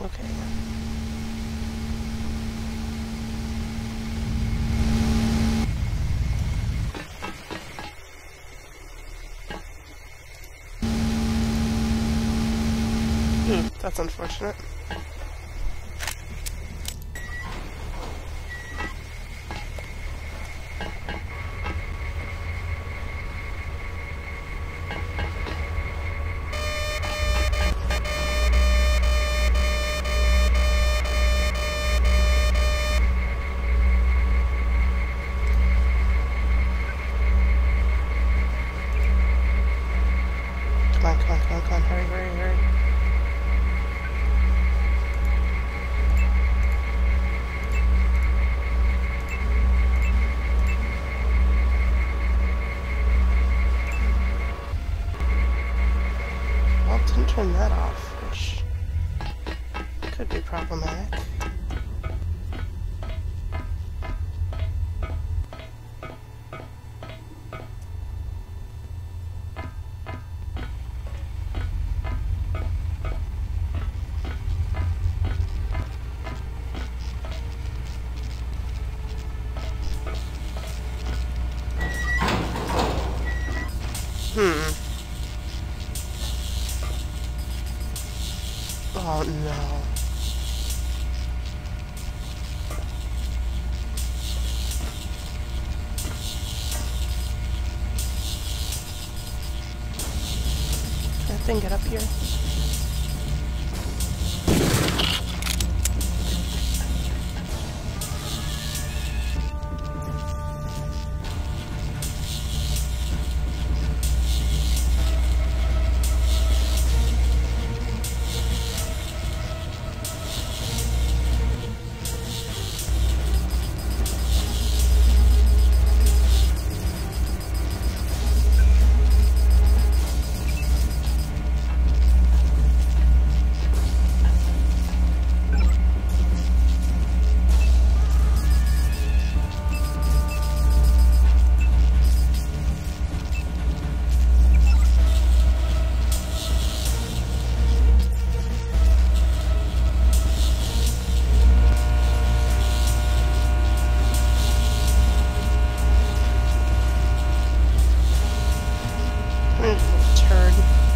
Okay. That's unfortunate. Come on, come on, come on, come on. Hurry, hurry, hurry. Well, it didn't turn that off, which could be problematic. Oh no. Can that thing get up here? Turd.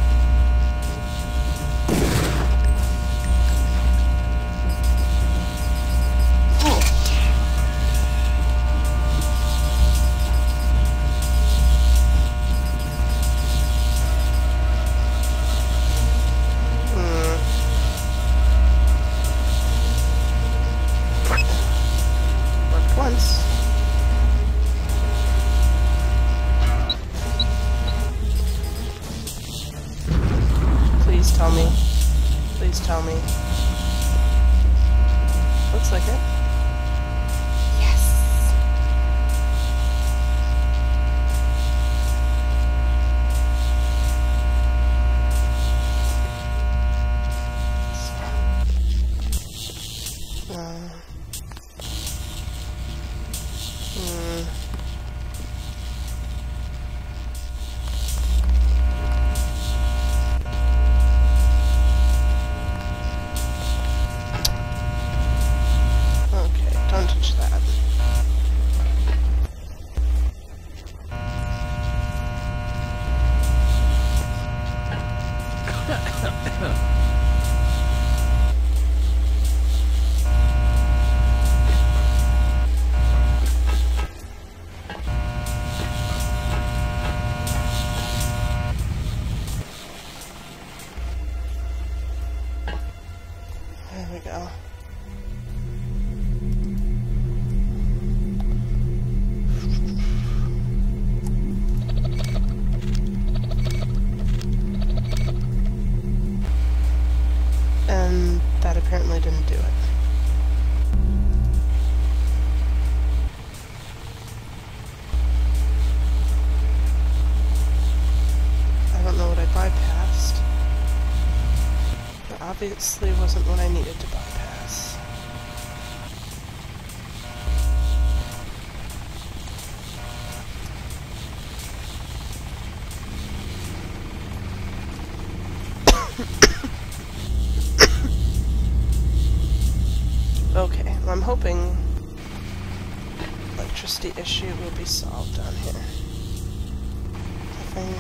Worked once. Please tell me. Please tell me. Looks like it. Yes! Don't touch that. There we go. And that apparently didn't do it. I don't know what I bypassed. It obviously wasn't what I needed to bypass. Okay, well, I'm hoping electricity issue will be solved on here. Nothing.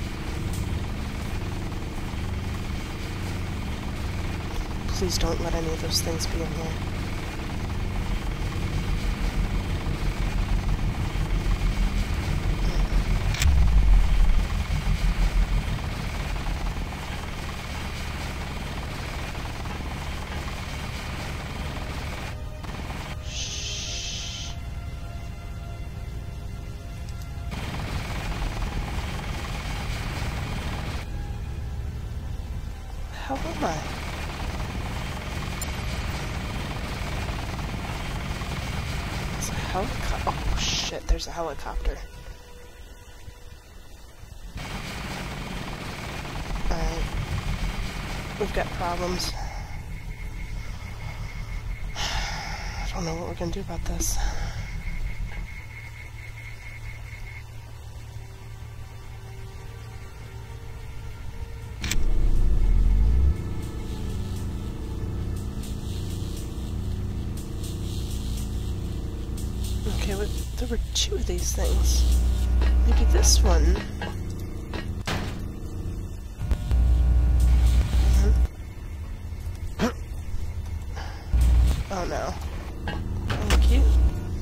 Please don't let any of those things be in here. How am I? It's a helicopter. Oh shit, there's a helicopter. Alright. We've got problems. I don't know what we're gonna do about this. Okay, well, there were two of these things. Maybe this one. Oh no. Thank you.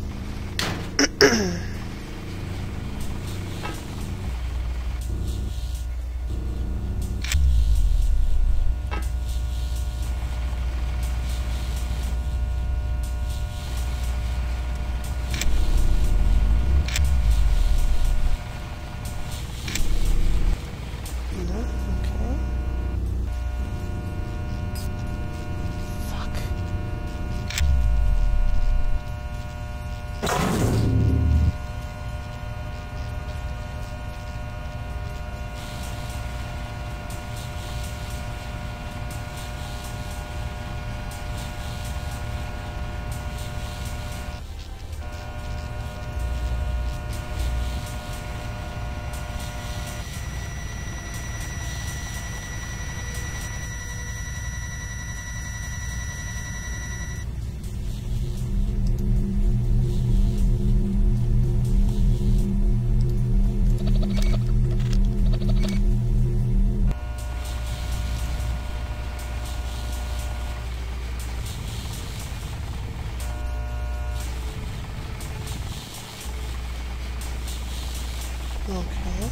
Okay.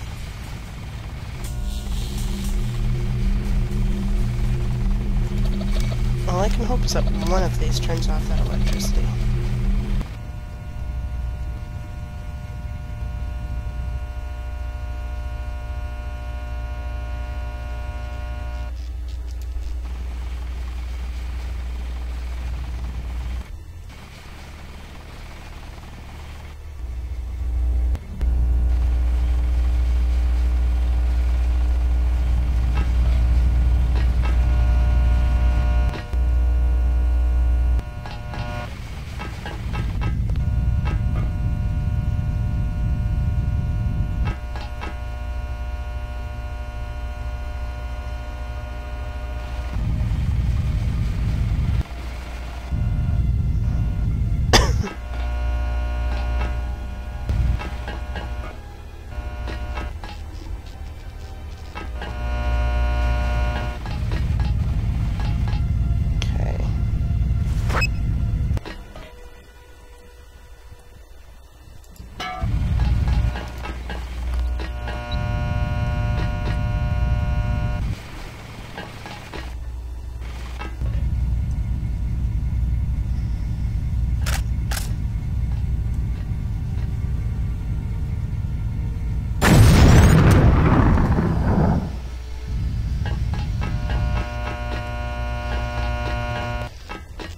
All I can hope is that one of these turns off that electricity.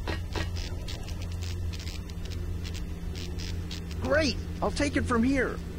Great! I'll take it from here.